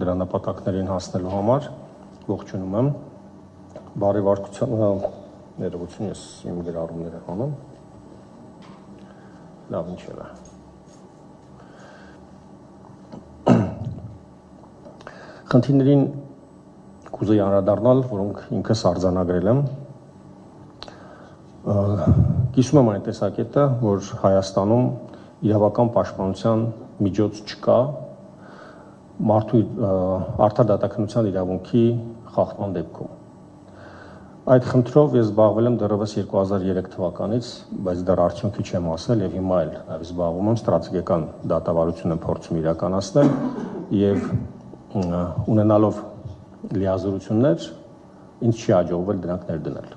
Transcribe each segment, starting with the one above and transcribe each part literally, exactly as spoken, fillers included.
դրա նպատակներին հասնելու համար ողջունում եմ բարեվարկության ներողություն ես իմ գրառումները անում լավ ինչեւ է խնդիրներին կուզեի անդրադառնալ, որոնք ինքս արձանագրել եմ կիսում եմ այն տեսակետը, որ Հայաստանում իրավական պաշտպանության միջոց չկա մարդու արդար դատաքննության իրավունքի խախտման դեպքում։ Այդ խնդրով ես զբաղվել եմ դեռևս երկու հազար երեք թվականից, բայց դեռ արդյունքի չեմ հասել եւ հիմա էլ նաեւ զբաղվում եմ ստրատեգիական դատավարություն եմ փորձում իրականացնել եւ ունենալով լիազորություններ ինձ չի հաջողվել դրանք ներդնել։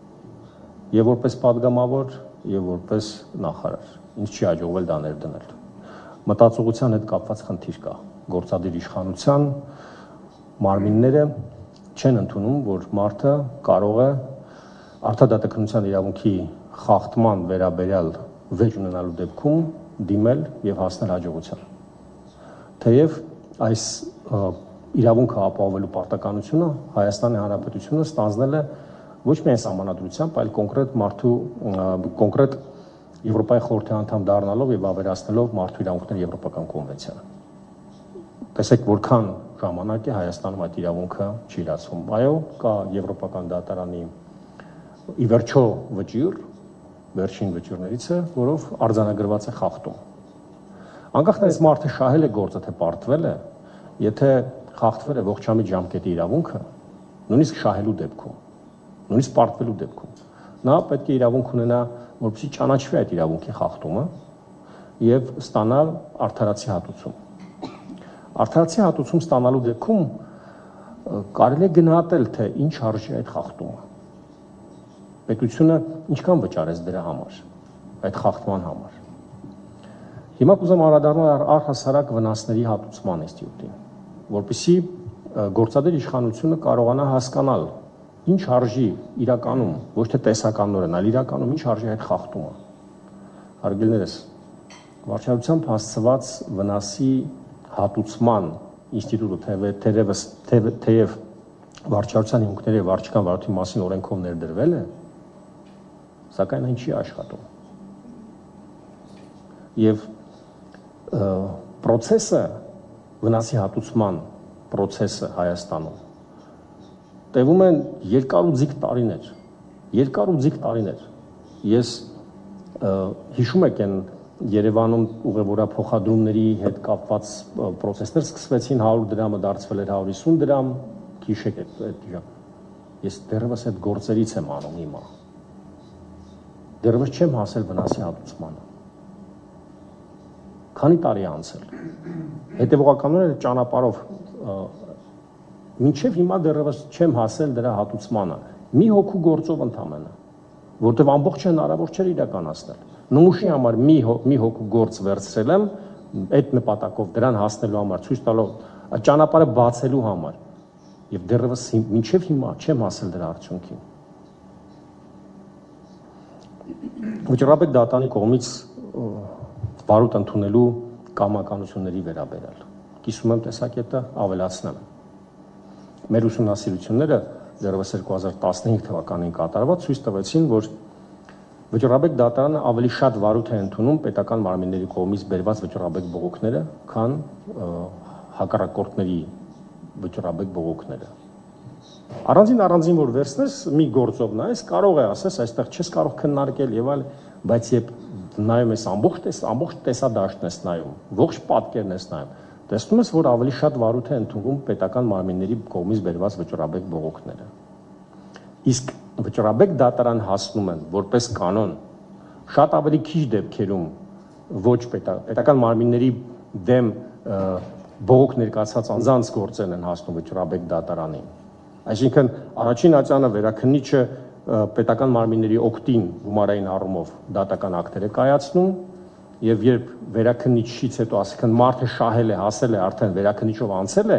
Եվ որպես падգամավոր եւ որպես նախարար ինձ չի հաջողվել դա ներդնել։ Մտածողության հետ կապված խնդիր կա։ Գործադիր իշխանության մարմինները չեն ընդունում, որ մարդը կարող է արդար դատաքննության իրավունքի խախտման վերաբերյալ վեճ ունենալու դեպքում դիմել եւ հասնել հաջողության։ Թեև այս իրավունքը ապահովելու պարտականությունը Հայաստանի Հանրապետությունը ստանձնել է ոչ միայն սահմանադրությամբ, այլ կոնկրետ մարդու կոնկրետ Եվրոպայի խորհրդի անդամ դառնալով եւ ավերացնելով մարդու իրավունքների եվրոպական կոնվենցիան։ Տեսեք որքան ժամանակ է Հայաստանում այդ իրավունքը չի իրացվում։ Այո, կա եվրոպական դատարանի ի վերջո վճիռ, վերջին վճիռներից է, որով արձանագրված է խախտում։ Անկախ նրանից մարդը շահել է գործը թե պարտվել է, եթե խախտվել է ողջամիտ ժամկետի իրավունքը, նույնիսկ շահելու դեպքում, նույնիսկ պարտվելու դեպքում, նա պետք է իրավունք ունենա, որպեսզի ճանաչվի այդ իրավունքի խախտումը եւ ստանալ արդարացի հատուցում։ Արդարացի հատուցում ստանալու դեպքում կարելի է գնահատել, թե ինչ արժի այդ խախտումը։ Պետությունը ինչքան վճարեց դրա համար, այդ խախտման համար։ Հիմա կուզեմ անդրադառնալ առհասարակ վնասների հատուցման ինստիտուտին, որպեսզի գործադիր իշխանությունը կարողանա հասկանալ, ինչ արժի իրականում, ոչ թե տեսականորեն, այլ իրականում ինչ արժի այդ խախտումը։ Հարգելներս, վարչարությամբ հասցված վնասի հատուցման ինստիտուտը թերևս թեև վարչարության հիմունքների եւ վարչական վարույթի մասին օրենքով ներդրվել է, սակայն այն չի աշխատում։ Եվ process-ը վնասի հատուցման process-ը Հայաստանում տևում են երկար ու ձիգ տարիներ, երկար ու ձիգ տարիներ։ Ես հիշում եք են Երևանում ուղևորափոխադրումների հետ կապված process-ներ սկսվեցին, հարյուր դրամը դարձվել էր հարյուր հիսուն դրամ, հիշեք այդ ես դեռևս այդ գործերից եմ անում հիմա։ Դեռևս չեմ հասել վնասի հատուցմանը։ Քանի տարի է անցել։ Հետևողականորեն ճանապարհով մինչև հիմա դեռևս չեմ հասել դրա հատուցմանը։ Մի հոգու գործով ընդամենը, որտեղ ամբողջ հնարավոր չէր իրականացնել։ Նմուշի համար մի մի հոգու գործ վերցրել եմ այդ նպատակով դրան հասնելու համար, ցույց տալով ճանապարհը բացելու համար։ Եվ դեռևս մինչև հիմա չեմ հասել դրա արդյունքին։ Վճռաբեկ դատանի կողմից վարույթ ընդունելու կամականությունների վերաբերյալ։ Կիսում եմ տեսակետը, ավելացնեմ։ Մեր ուսումնասիրությունները դեռևս երկու հազար տասնհինգ թվականին կատարված ցույց տվեցին, որ վճռաբեկ դատարանը ավելի շատ վարույթ է ընդունում պետական մարմինների կողմից բերված վճռաբեկ բողոքները, քան հակառակորդների վճռաբեկ բողոքները։ Առանձին առանձին որ վերցնես մի գործով նայես, կարող է ասես, այստեղ չես կարող քննարկել եւ այլ, բայց երբ նայում ես ամբողջ տես, ամբողջ տեսադաշտն ես նայում, ողջ պատկերն ես նայում, տեսնում ես, որ ավելի շատ վարույթ է ընդունվում պետական մարմինների կողմից բերված վճռաբեկ բողոքները։ Իսկ վճռաբեկ դատարան հասնում են որպես կանոն շատ ավելի քիչ դեպքերում ոչ պետական մարմինների դեմ բողոք ներկայացած անձանց գործերն են հասնում վճռաբեկ դատարանին։ Այսինքն առաջին ացանը վերաքննիչը պետական մարմինների օգտին գումարային առումով դատական ակտեր է կայացնում եւ երբ վերաքննիչից հետո ասենք մարդը շահել է, հասել է արդեն վերաքննիչով անցել է,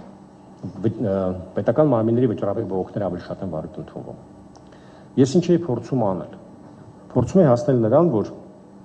պետական մարմինների վճռաբեկ բողոքները ավելի շատ են վարույթ ընդունվում։ Ես ինչ էի փորձում անել։ Փորձում էի հասնել նրան, որ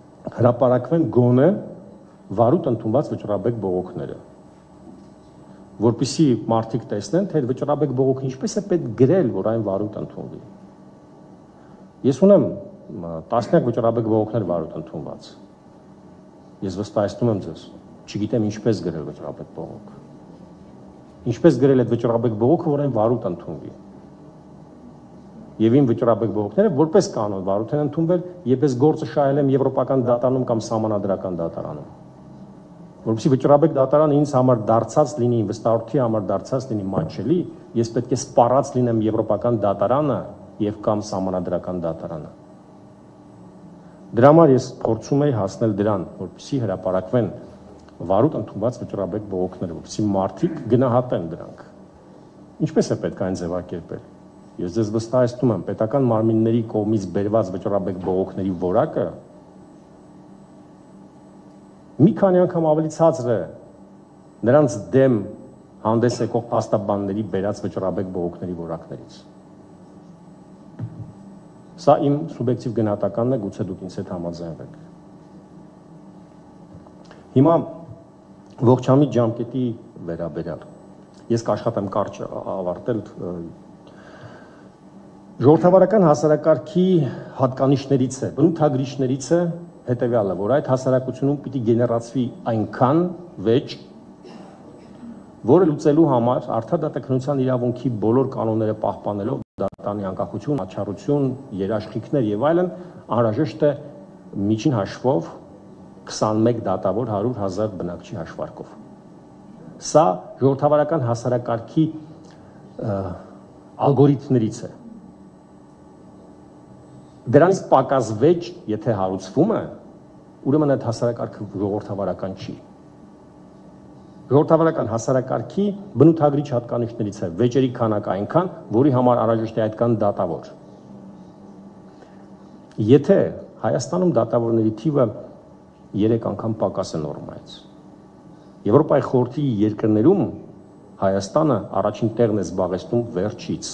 հրապարակվեն գոնե վարույթ ընդունված վճռաբեկ բողոքները։ որպեսզի մարդիկ տեսնեն, թե վճռաբեկ բողոքը ինչպես է պետք գրել, որ այն վարույթ ընդունվի։ Ես ունեմ տասնյակ վճռաբեկ բողոքներ վարույթ ընդունված։ Ես վստահեցնում եմ ձեզ, չգիտեմ ինչպես գրել վճռաբեկ բողոք։ Ինչպես գրել այդ վճռաբեկ բողոքը, որ այն վարույթ ընդունվի։ Եվ իմ վճռաբեկ բողոքները որպես կանոն վարույթ են ընդունվել, երբ ես գործը շահել եմ եվրոպական դատարանում կամ սահմանադրական դատարանում։ Որպեսզի վճռաբեկ դատարանը ինձ համար դարձած լինի, վստահորդի համար դարձած լինի մատչելի, ես պետք է սպառած լինեմ եվրոպական դատարանը եւ կամ սահմանադրական դատարանը։ Դրա համար ես փորձում եի հասնել դրան, որպեսզի հրապարակվեն վարույթ ընդունված վճռաբեկ բողոքները, որպեսզի մարդիկ գնահատեն դրանք։ Ինչպես է պետք այն ձևակերպել։ Ես ձեզ վստահեցնում եմ, պետական մարմինների կողմից բերված վճռաբեկ բողոքների որակը մի քանի անգամ ավելի ցածր է նրանց դեմ հանդես եկող փաստաբանների բերած վճռաբեկ բողոքների որակներից։ Սա իմ սուբյեկտիվ գնահատականն է, գուցե դուք ինձ հետ համաձայնվեք։ Հիմա ողջամիտ ժամկետի վերաբերյալ ես կաշխատեմ կարճ ավարտել ժողովրդավարական հասարակարգի հատկանիշներից է, բնութագրիչներից է հետևյալը, որ այդ հասարակությունում պիտի գեներացվի այնքան վեճ, որը լուծելու համար արդար դատաքննության իրավունքի բոլոր կանոնները պահպանելով դատանի անկախություն, աչառություն, երաշխիքներ եւ այլն, անհրաժեշտ է միջին հաշվով քսանմեկ դատավոր հարյուր հազար բնակչի հաշվարկով։ Սա ժողովրդավարական հասարակարգի ալգորիթմներից է։ Դրանից պակաս վեճ, եթե հարուցվում է, ուրեմն այդ հասարակարգը ժողովրդավարական չի։ Ժողովրդավարական հասարակարգի բնութագրիչ հատկանիշներից է վեճերի քանակը այնքան, որի համար անհրաժեշտ է այդքան դատավոր։ Եթե Հայաստանում դատավորների թիվը երեք անգամ պակաս է նորմայից։ Եվրոպայի խորհրդի երկրներում Հայաստանը առաջին տեղն է զբաղեցնում վերջից։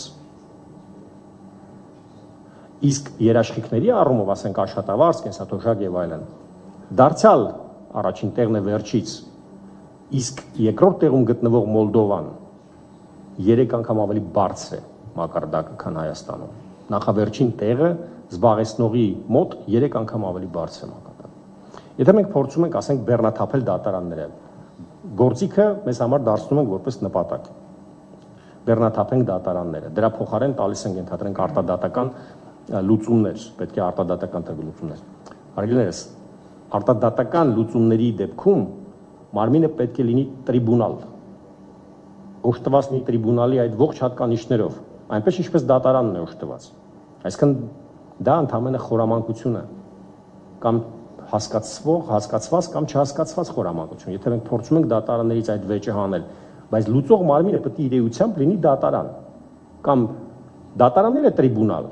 Իսկ երաշխիքների առումով, ասենք աշխատավարձ, կենսաթոշակ եւ այլն, դարձյալ առաջին տեղն է վերջից, իսկ երկրորդ տեղում գտնվող Մոլդովան երեք անգամ ավելի բարձր է մակարդակը, քան Հայաստանում։ Նախավերջին տեղը զբաղեցնողի մոտ երեք անգամ ավելի բարձր է մակարդակը։ Եթե մենք փորձում ենք, ասենք, բեռնաթափել դատարանները, գործիքը մեզ համար դարձնում ենք որպես նպատակ։ Բեռնաթափենք դատարանները, դրա փոխարեն տալիս ենք ենթադրենք արտադատական լուծումներ, պետք է արտադատական տեղ լուծումներ։ Հարգելիներս, արտադատական լուծումների դեպքում մարմինը պետք է լինի տրիբունալ, օժտված մի տրիբունալի այդ ողջ հատկանիշներով, այնպես ինչպես դատարանն է օժտված։ Այսինքն դա ընդհանրապես խորամանկություն է, կամ հասկացվող, հասկացված կամ չհասկացված խորամանկություն։ Եթե մենք փորձում ենք դատարաններից այդ վեճը հանել, բայց լուծող մարմինը պետք է իր էությամբ լինի դատարան, կամ դատարանն է տրիբունալ,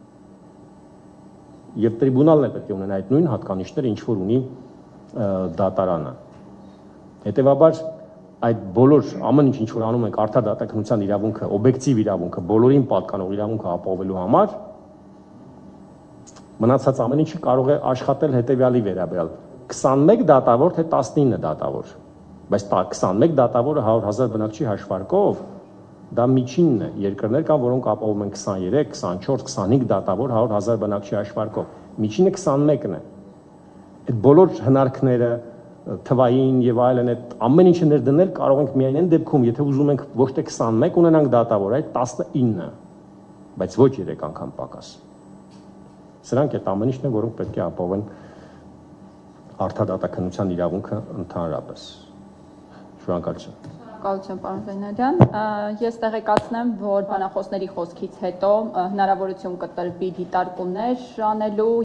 եւ տրիբունալն է պետք է ունենա այդ նույն հատկանիշները, ինչ որ ունի դատարանը։ Հետևաբար այդ բոլոր ամեն ինչ ինչ որ անում ենք արդար դատաքննության իրավունքը, օբյեկտիվ իրավունքը, բոլորին պատկանող իրավունքը ապահովելու համար, մնացած ամեն ինչը կարող է աշխատել հետևյալի վերաբերյալ քսանմեկ դատավոր թե տասնինը դատավոր, բայց քսանմեկ դատավորը հարյուր հազար բնակչի հաշվարկով դա միջինն է, երկրներ կան, որոնք ապահովում են քսաներեք, քսանչորս, քսանհինգ դատավոր հարյուր հազար բնակչի հաշվարկով, միջինը քսանմեկն է։ Այդ բոլոր հնարքները, թվային եւ այլն, այդ ամեն ինչը ներդնել կարող ենք միայն այն դեպքում, եթե ուզում ենք ոչ թե քսանմեկ ունենանք դատավոր, այլ տասնինը, բայց ոչ երեք անգամ պակաս։ Սրանք այդ ամեն ինչն է, որոնք պետք է ապահովեն արդար դատաքննության իրավունքը ընդհանրապես։ Շնորհակալություն։ Շնորհակալություն, պարոն Զայնալյան։ Ես տեղեկացնեմ, որ բանախոսների խոսքից հետո հնարավորություն կտրվի դիտարկումներ անելու